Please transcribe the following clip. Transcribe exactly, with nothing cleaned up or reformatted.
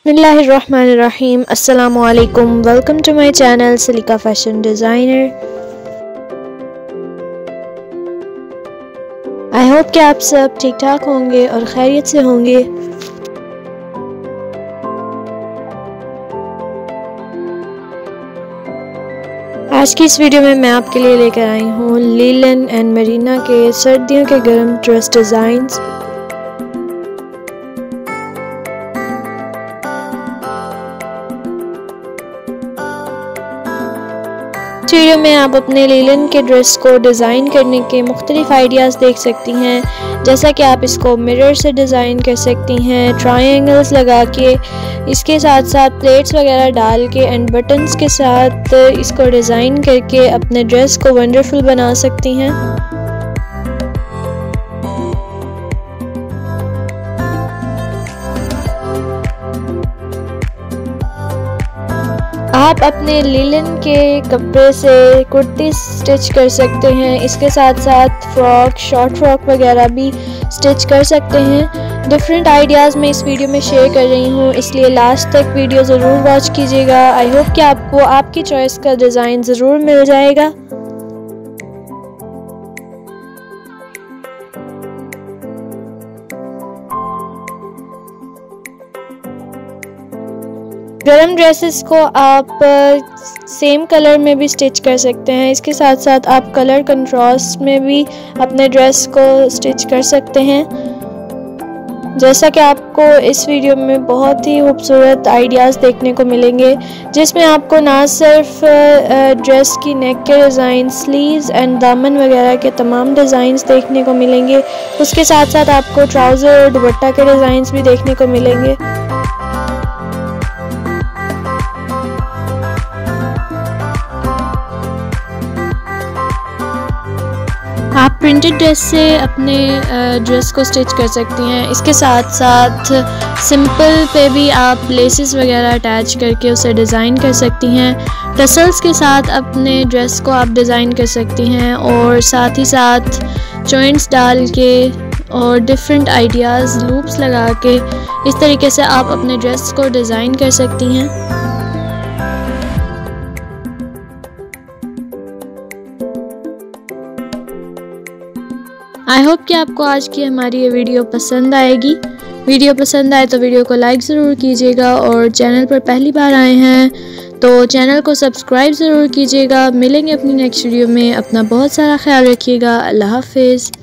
बिस्मिल्लाहिर्रहमानिर्रहीम। अस्सलामु अलैकुम। Welcome to my channel Salika fashion designer. I hope कि आप सब ठीक ठाक होंगे और खैरियत से होंगे। आज की इस वीडियो में मैं आपके लिए लेकर आई हूँ लिनन एंड मरीना के सर्दियों के गर्म ड्रेस डिज़ाइंस। इस वीडियो में आप अपने लिनन के ड्रेस को डिज़ाइन करने के मुख्तलिफ आइडियाज़ देख सकती हैं, जैसा कि आप इसको मिरर से डिज़ाइन कर सकती हैं, ट्रायंगल्स लगा के, इसके साथ साथ प्लेट्स वगैरह डाल के एंड बटन्स के साथ इसको डिज़ाइन करके अपने ड्रेस को वंडरफुल बना सकती हैं। आप अपने लिनन के कपड़े से कुर्ती स्टिच कर सकते हैं, इसके साथ साथ फ्रॉक, शॉर्ट फ्रॉक वगैरह भी स्टिच कर सकते हैं। डिफरेंट आइडियाज़ मैं इस वीडियो में शेयर कर रही हूँ, इसलिए लास्ट तक वीडियो ज़रूर वॉच कीजिएगा। आई होप कि आपको आपकी चॉइस का डिज़ाइन ज़रूर मिल जाएगा। गरम ड्रेसेस को आप सेम कलर में भी स्टिच कर सकते हैं, इसके साथ साथ आप कलर कंट्रास्ट में भी अपने ड्रेस को स्टिच कर सकते हैं। जैसा कि आपको इस वीडियो में बहुत ही खूबसूरत आइडियाज़ देखने को मिलेंगे, जिसमें आपको ना सिर्फ ड्रेस की नेक के डिज़ाइन, स्लीव्स एंड दामन वगैरह के तमाम डिज़ाइंस देखने को मिलेंगे, उसके साथ साथ आपको ट्राउज़र और दुपट्टा के डिज़ाइंस भी देखने को मिलेंगे। आप प्रिंटेड ड्रेस से अपने ड्रेस को स्टिच कर सकती हैं, इसके साथ साथ सिंपल पे भी आप लेसेस वगैरह अटैच करके उसे डिज़ाइन कर सकती हैं। टसल्स के साथ अपने ड्रेस को आप डिज़ाइन कर सकती हैं और साथ ही साथ जॉइंट्स डाल के और डिफरेंट आइडियाज़, लूप्स लगा के इस तरीके से आप अपने ड्रेस को डिज़ाइन कर सकती हैं। आई होप कि आपको आज की हमारी ये वीडियो पसंद आएगी। वीडियो पसंद आए तो वीडियो को लाइक ज़रूर कीजिएगा और चैनल पर पहली बार आए हैं तो चैनल को सब्सक्राइब ज़रूर कीजिएगा। मिलेंगे अपनी नेक्स्ट वीडियो में। अपना बहुत सारा ख्याल रखिएगा। अल्लाह हाफिज़।